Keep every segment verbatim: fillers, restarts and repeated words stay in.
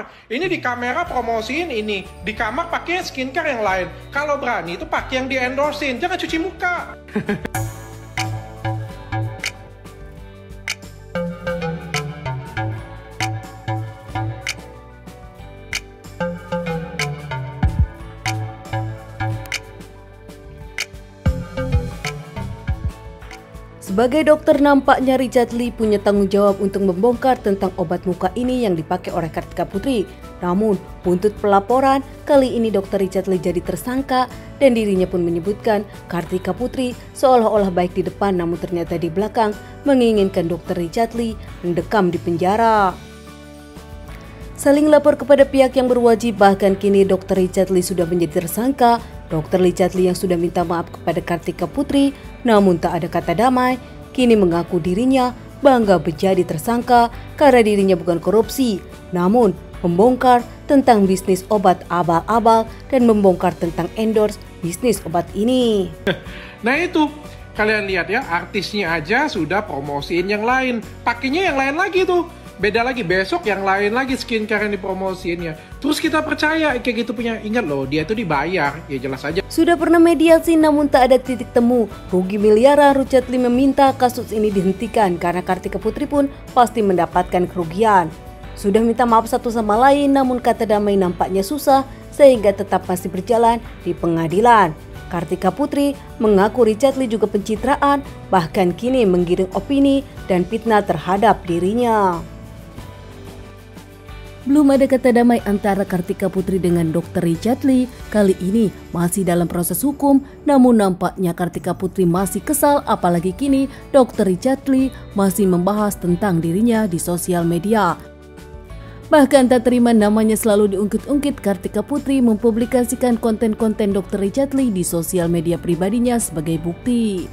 kamar. Ini di kamera promosiin ini, di kamar pakai skincare yang lain. Kalau berani itu pakai yang di endorsein, jangan cuci muka. Sebagai dokter, nampaknya Richard Lee punya tanggung jawab untuk membongkar tentang obat muka ini yang dipakai oleh Kartika Putri. Namun, buntut pelaporan, kali ini dokter Richard Lee jadi tersangka dan dirinya pun menyebutkan Kartika Putri seolah-olah baik di depan namun ternyata di belakang menginginkan dokter Richard Lee mendekam di penjara. Saling lapor kepada pihak yang berwajib, bahkan kini dokter Richard Lee sudah menjadi tersangka. Dokter Richard Lee yang sudah minta maaf kepada Kartika Putri namun tak ada kata damai, kini mengaku dirinya bangga menjadi tersangka karena dirinya bukan korupsi, namun membongkar tentang bisnis obat abal-abal dan membongkar tentang endorse bisnis obat ini. Nah itu, kalian lihat ya, artisnya aja sudah promosiin yang lain, pakainya yang lain lagi tuh. Beda lagi, besok yang lain lagi skincare yang dipromosiinnya. Terus kita percaya kayak gitu punya. Ingat loh, dia itu dibayar, ya jelas aja. Sudah pernah mediasi namun tak ada titik temu. Rugi miliaran, Richard Lee meminta kasus ini dihentikan karena Kartika Putri pun pasti mendapatkan kerugian. Sudah minta maaf satu sama lain namun kata damai nampaknya susah sehingga tetap masih berjalan di pengadilan. Kartika Putri mengaku Richard Lee juga pencitraan, bahkan kini menggiring opini dan fitnah terhadap dirinya. Belum ada kata damai antara Kartika Putri dengan dokter Richard Lee. Kali ini masih dalam proses hukum, namun nampaknya Kartika Putri masih kesal apalagi kini dokter Richard Lee masih membahas tentang dirinya di sosial media. Bahkan tak terima namanya selalu diungkit-ungkit, Kartika Putri mempublikasikan konten-konten dokter Richard Lee di sosial media pribadinya sebagai bukti.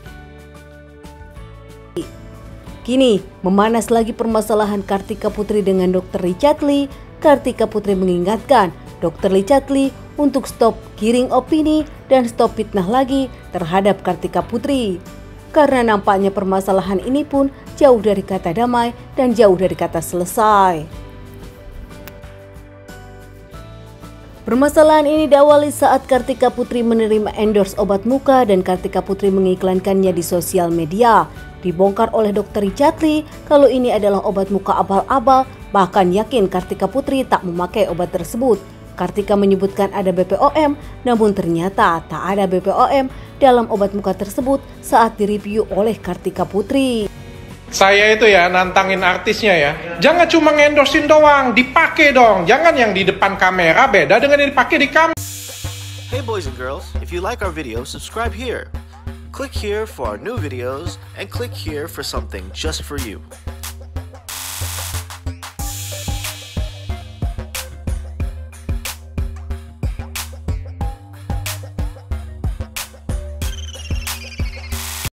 Kini, memanas lagi permasalahan Kartika Putri dengan dokter Richard Lee. Kartika Putri mengingatkan dokter Richard Lee untuk stop giring opini dan stop fitnah lagi terhadap Kartika Putri. Karena nampaknya permasalahan ini pun jauh dari kata damai dan jauh dari kata selesai. Permasalahan ini diawali saat Kartika Putri menerima endorse obat muka dan Kartika Putri mengiklankannya di sosial media. Dibongkar oleh dokter Richard Lee kalau ini adalah obat muka abal-abal, bahkan yakin Kartika Putri tak memakai obat tersebut. Kartika menyebutkan ada B P O M, namun ternyata tak ada B P O M dalam obat muka tersebut saat direview oleh Kartika Putri. Saya itu ya nantangin artisnya ya, jangan cuma ngendorsin doang, dipakai dong. Jangan yang di depan kamera beda dengan yang dipakai di kamera. Hey boys and girls, if you like our video, subscribe here. Click here for our new videos and click here for something just for you.